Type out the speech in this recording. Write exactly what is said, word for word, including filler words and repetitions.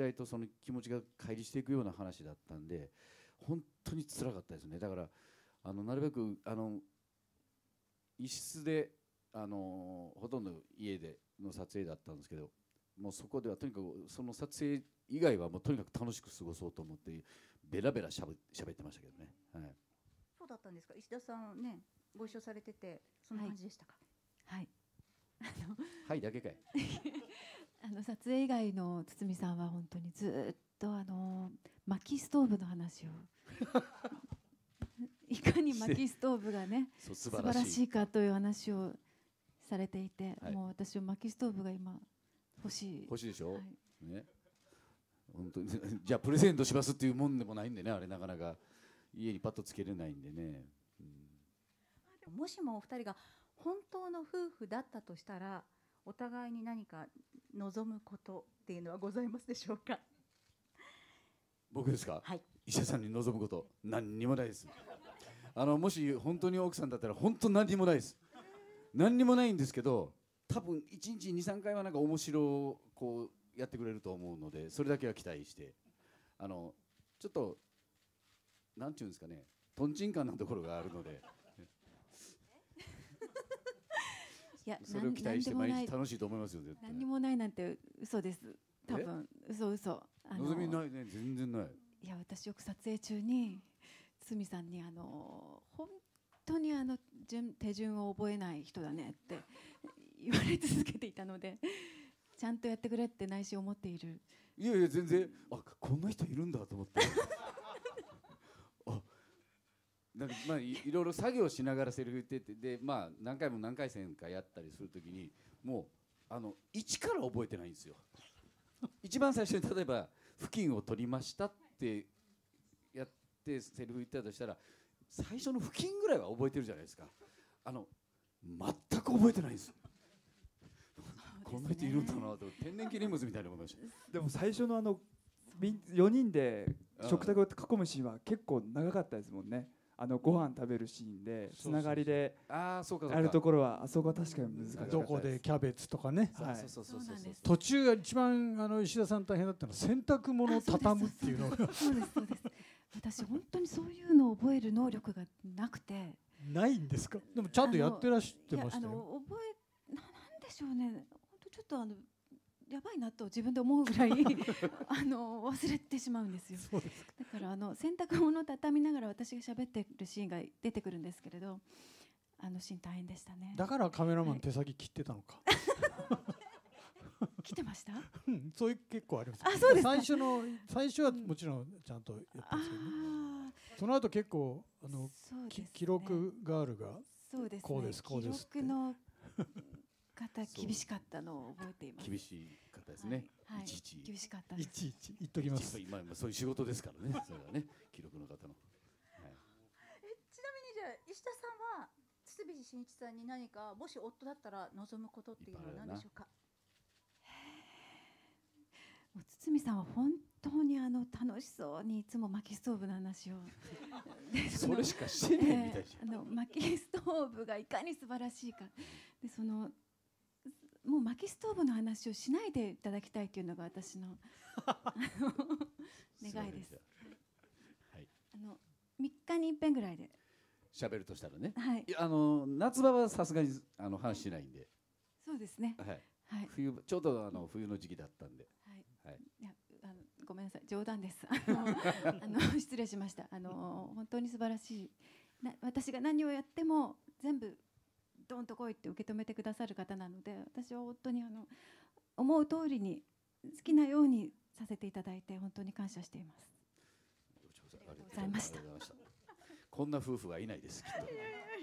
態とその気持ちが乖離していくような話だったんで、本当に辛かったですね。だからあのなるべくあの一室であのほとんど家での撮影だったんですけど、もうそこではとにかくその撮影以外はもうとにかく楽しく過ごそうと思ってベラベラしゃべってましたけどね。はい、 そうだったんですか。石田さんね、ご一緒されててそんな感じでしたか。 はい、はい、あのはいだけかいあの撮影以外の堤さんは本当にずっとあの薪ストーブの話をいかに薪ストーブがね素晴らしいかという話をされていて、はい、もう私は薪ストーブが今欲しい。 欲しいでしょ、 はい、 ね、本当にじゃあプレゼントしますっていうもんでもないんでね、あれなかなか家にパッとつけれないんでね、 うん、もしもお二人が本当の夫婦だったとしたら、お互いに何か望むことっていうのはございますでしょうか。 僕ですか、 はい、 医者さんに望むこと何にもないです。あのもし本当に奥さんだったら本当何にもないです。何にもないんですけど、多分いちにちに、さんかいはなんか面白をこうやってくれると思うので、それだけは期待して、あのちょっとなんていうんですかね、とんちんかんなところがあるのでいや、 それを期待して毎日楽しいと思いますよ。絶対何にもないなんて嘘です。多分嘘嘘。 望みないね、全然ない。 いや、私よく撮影中に堤さんにあの本当にあの順手順を覚えない人だねって言われ続けていたので、ちゃんとやってくれって内心思っている。 いやいや全然、あ、こんな人いるんだと思ってあ、なんかまあ い, いろいろ作業しながらセリフ言ってて、でまあ何回も何回戦かやったりするときに、もうあの一から覚えてないんですよ。一番最初に例えば付近を取りましたってやってセリフ言ったとしたら、最初の付近ぐらいは覚えてるじゃないですか。あの全く覚えてないんです。こんな人いるんだなと、天然記念物みたいなものでした。 でも最初のあのよにんで食卓を囲むシーンは結構長かったですもんね。あのご飯食べるシーンでつながりでやるところは、あそこは確かに難しかったです。 どこでキャベツとかね、 途中が一番あの石田さん大変だったのは洗濯物を畳むっていうのがそうですそうです。私本当にそういうのを覚える能力がなくて。 ないんですか。でもちゃんとやってらっしゃってましたよ。 あの覚えな、なんでしょうね、本当ちょっとあのやばいなと自分で思うぐらいあの忘れてしまうんですよ。 そうですか。 だからあの洗濯物を畳みながら私が喋ってるシーンが出てくるんですけれど、あのシーン大変でしたね。 だからカメラマン手先切ってたのか。 来てました？ うん、そういう結構あります。 あ、そうですか。 最初の最初はもちろんちゃんとやったんですけどね。その後結構あの、ね、記録ガールがこうですこうですって。 記録の方厳しかったのを覚えています。 厳しかったですね。 はい、 いちいち厳しかったです。 いちいち言っときます。 今そういう仕事ですからね。それはね、記録の方の。 はい、えちなみにじゃあ石田さんは堤真一さんに何かもし夫だったら望むことっていうのは何でしょうか。 もう堤さんは本当にあの楽しそうにいつも薪ストーブの話をそれしかしてないみたいじゃん。 あの薪ストーブがいかに素晴らしいかで、そのもう薪ストーブの話をしないでいただきたいというのが私の願いです。 はい、 あのみっかにいっぺんぐらいで喋るとしたらね。 はい。 いや、あの夏場はさすがにあの話しないんで。 そうですね。 はい。 はい、 冬ちょうどあの冬の時期だったんで。 はい。いやあのごめんなさい、冗談です。あのあの失礼しました。あの本当に素晴らしい。な私が何をやっても全部ドンと来いって受け止めてくださる方なので、私は本当にあの思う通りに好きなようにさせていただいて本当に感謝しています。 ありがとうございました。こんな夫婦はいないです。きっと。